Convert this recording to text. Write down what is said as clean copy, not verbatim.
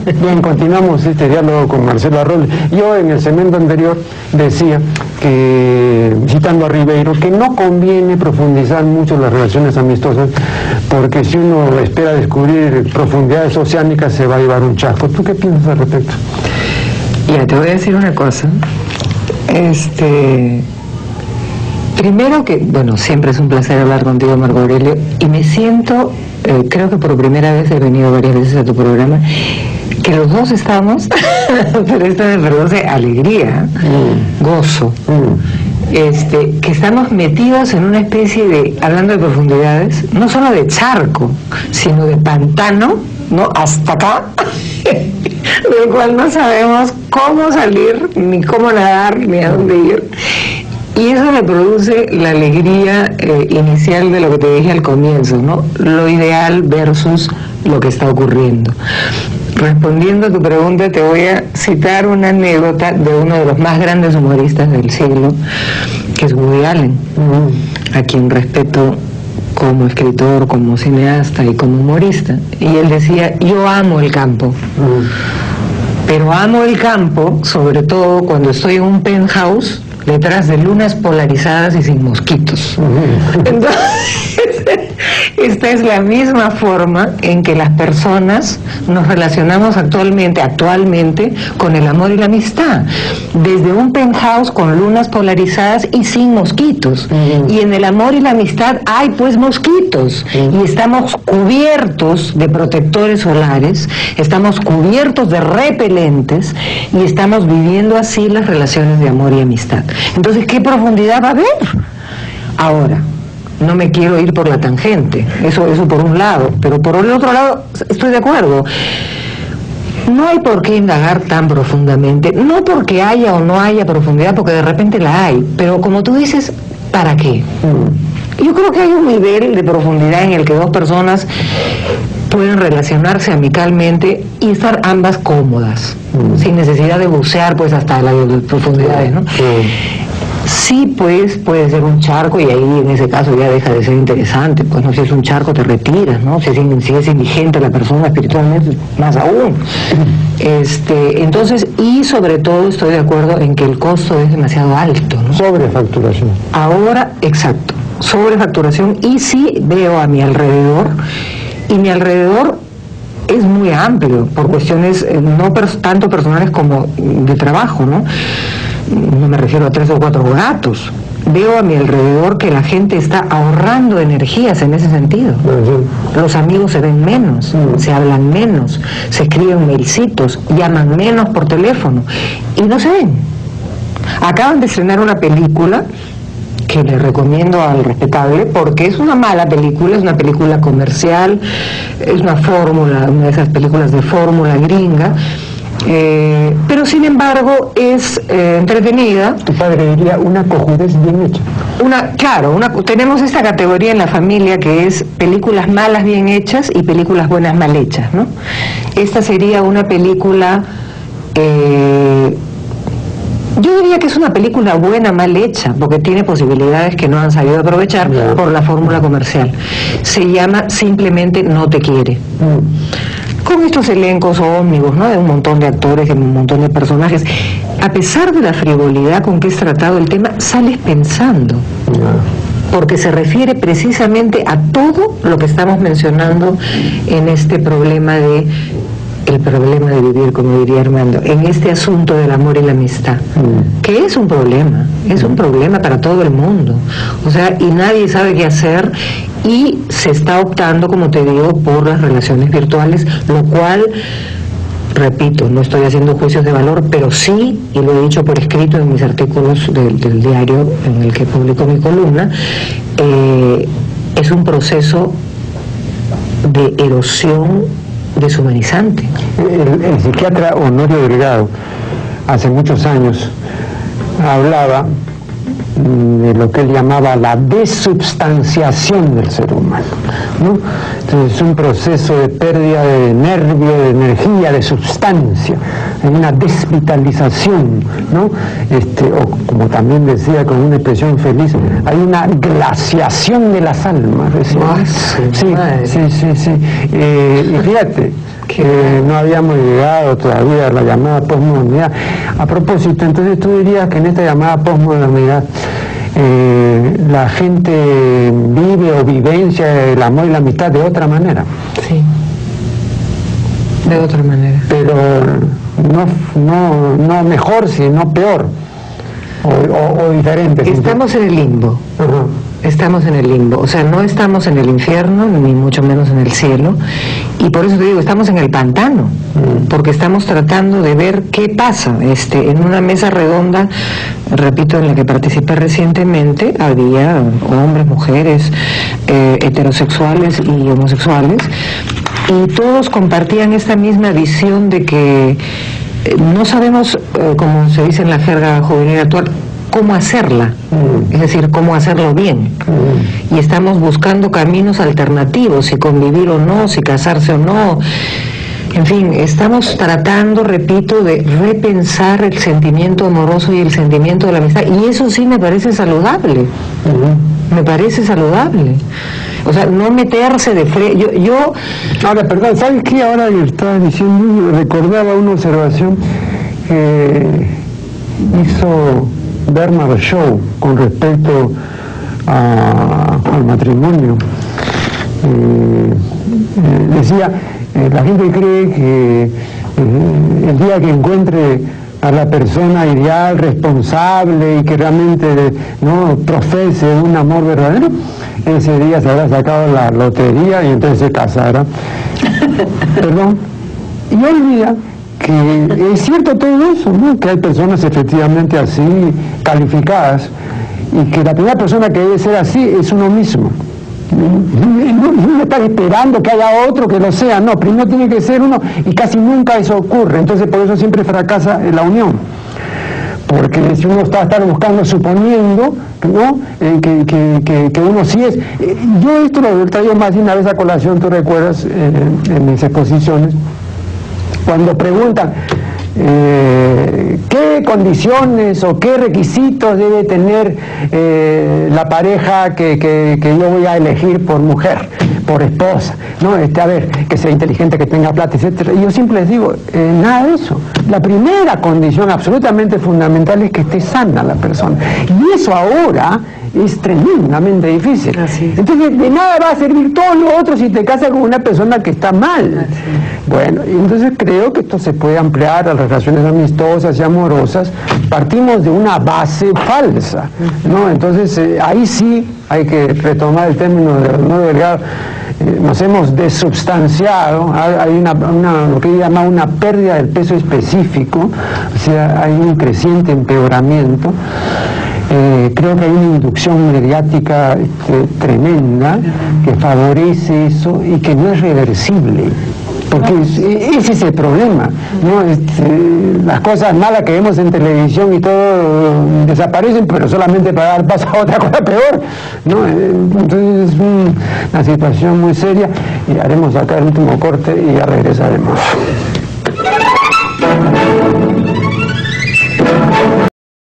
Bien, continuamos este diálogo con Marcelo Arroyo. Yo en el segmento anterior decía que, citando a Ribeiro, que no conviene profundizar mucho las relaciones amistosas, porque si uno espera descubrir profundidades oceánicas se va a llevar un chasco. ¿Tú qué piensas al respecto? Ya, te voy a decir una cosa. Primero que, bueno, siempre es un placer hablar contigo, Marco Aurelio, y me siento, creo que por primera vez he venido varias veces a tu programa, que los dos estamos, pero esto me produce alegría, gozo, que estamos metidos en una especie de, hablando de profundidades, no solo de charco, sino de pantano, ¿no? Hasta acá, del cual no sabemos cómo salir, ni cómo nadar, ni a dónde ir. Y eso me produce la alegría inicial de lo que te dije al comienzo, ¿no? Lo ideal versus lo que está ocurriendo. Respondiendo a tu pregunta, te voy a citar una anécdota de uno de los más grandes humoristas del siglo, que es Woody Allen, a quien respeto como escritor, como cineasta y como humorista. Y él decía, yo amo el campo, pero amo el campo sobre todo cuando estoy en un penthouse detrás de lunas polarizadas y sin mosquitos. Entonces, esta es la misma forma en que las personas nos relacionamos actualmente con el amor y la amistad, desde un penthouse con lunas polarizadas y sin mosquitos. Y en el amor y la amistad hay pues mosquitos, y estamos cubiertos de protectores solares, estamos cubiertos de repelentes, y estamos viviendo así las relaciones de amor y amistad. Entonces, ¿qué profundidad va a haber? Ahora, no me quiero ir por la tangente, eso por un lado, pero por el otro lado estoy de acuerdo. No hay por qué indagar tan profundamente, no porque haya o no haya profundidad, porque de repente la hay, pero como tú dices, ¿para qué? Yo creo que hay un nivel de profundidad en el que dos personas pueden relacionarse amicalmente y estar ambas cómodas, sin necesidad de bucear pues hasta las profundidades, ¿no? Sí, pues puede ser un charco, y ahí en ese caso ya deja de ser interesante, pues no, si es un charco te retiras, ¿no? Si es indigente la persona espiritualmente, más aún. Entonces, y sobre todo estoy de acuerdo en que el costo es demasiado alto, ¿no? Sobrefacturación. Ahora, exacto, sobrefacturación, y sí veo a mi alrededor, y mi alrededor es muy amplio, por cuestiones no tanto personales como de trabajo, ¿no? No me refiero a 3 o 4 gatos. Veo a mi alrededor que la gente está ahorrando energías en ese sentido. Los amigos se ven menos, se hablan menos, se escriben mailcitos, llaman menos por teléfono y no se ven. Acaban de estrenar una película que le recomiendo al respetable, porque es una mala película, es una película comercial, es una fórmula, una de esas películas de fórmula gringa, pero sin embargo es entretenida. Tu padre diría una cojudez bien hecha. Tenemos esta categoría en la familia que es películas malas bien hechas y películas buenas mal hechas, ¿no? Esta sería una película, yo diría que es una película buena mal hecha, porque tiene posibilidades que no han sabido aprovechar por la fórmula comercial. Se llama Simplemente no te quiere. Con estos elencos ómnibus, ¿no? De un montón de actores, de un montón de personajes. A pesar de la frivolidad con que es tratado el tema, sales pensando. Porque se refiere precisamente a todo lo que estamos mencionando en este problema de vivir, como diría Armando, en este asunto del amor y la amistad, que es un problema para todo el mundo, o sea, y nadie sabe qué hacer, y se está optando, como te digo, por las relaciones virtuales, lo cual, repito, no estoy haciendo juicios de valor, pero sí, y lo he dicho por escrito en mis artículos del diario en el que publico mi columna, es un proceso de erosión deshumanizante. El psiquiatra Honorio Delgado, hace muchos años, hablaba de lo que él llamaba la desubstanciación del ser humano, ¿no? Entonces es un proceso de pérdida de nervio, de energía, de substancia, una desvitalización, ¿no? O como también decía con una expresión feliz, hay una glaciación de las almas, decía. Sí. Y fíjate, No habíamos llegado todavía a la llamada posmodernidad. A propósito, entonces tú dirías que en esta llamada posmodernidad la gente vive o vivencia el amor y la amistad de otra manera. Sí, de otra manera. Pero no mejor, sino peor o diferente. Estamos en el limbo. Uh-huh. Estamos en el limbo, o sea, no estamos en el infierno, ni mucho menos en el cielo, y por eso te digo, estamos en el pantano, porque estamos tratando de ver qué pasa. En una mesa redonda, repito, en la que participé recientemente, había hombres, mujeres, heterosexuales y homosexuales, y todos compartían esta misma visión de que no sabemos, como se dice en la jerga juvenil actual, cómo hacerla, es decir, cómo hacerlo bien. Y estamos buscando caminos alternativos, si convivir o no, si casarse o no. En fin, estamos tratando, repito, de repensar el sentimiento amoroso y el sentimiento de la amistad. Y eso sí me parece saludable. Me parece saludable. O sea, no meterse de frente. Yo... Ahora, perdón, ¿sabes qué? Ahora que estaba diciendo, recordaba una observación que hizo Bernard Shaw con respecto al matrimonio. Decía, la gente cree que el día que encuentre a la persona ideal, responsable y que realmente no profese un amor verdadero, ese día se habrá sacado la lotería y entonces se casará. Perdón. Y olvida que es cierto todo eso, ¿no? Que hay personas efectivamente así calificadas y que la primera persona que debe ser así es uno mismo. No estar esperando que haya otro que lo sea, no, primero tiene que ser uno y casi nunca eso ocurre, entonces por eso siempre fracasa la unión. Porque si uno está a estar buscando, suponiendo, ¿no? Que uno sí es. Yo esto lo traigo más de una vez a colación, tú recuerdas, en mis exposiciones, cuando preguntan qué condiciones o qué requisitos debe tener la pareja que yo voy a elegir por mujer, por esposa, ¿no? A ver, que sea inteligente, que tenga plata, etcétera. Y yo siempre les digo, nada de eso. La primera condición absolutamente fundamental es que esté sana la persona. Y eso ahora es tremendamente difícil. Entonces, de nada va a servir todo lo otro si te casas con una persona que está mal. Bueno, y entonces creo que esto se puede ampliar a las relaciones amistosas y amorosas. Partimos de una base falsa, ¿no? Entonces, ahí sí hay que retomar el término de Arnoldo Delgado. Nos hemos desubstanciado, hay lo que llama una pérdida del peso específico, o sea, hay un creciente empeoramiento. Creo que hay una inducción mediática tremenda que favorece eso y que no es reversible, porque ese es el problema, ¿no? Las cosas malas que vemos en televisión y todo desaparecen, pero solamente para dar paso a otra cosa peor, ¿no? Entonces es una situación muy seria y haremos acá el último corte y ya regresaremos.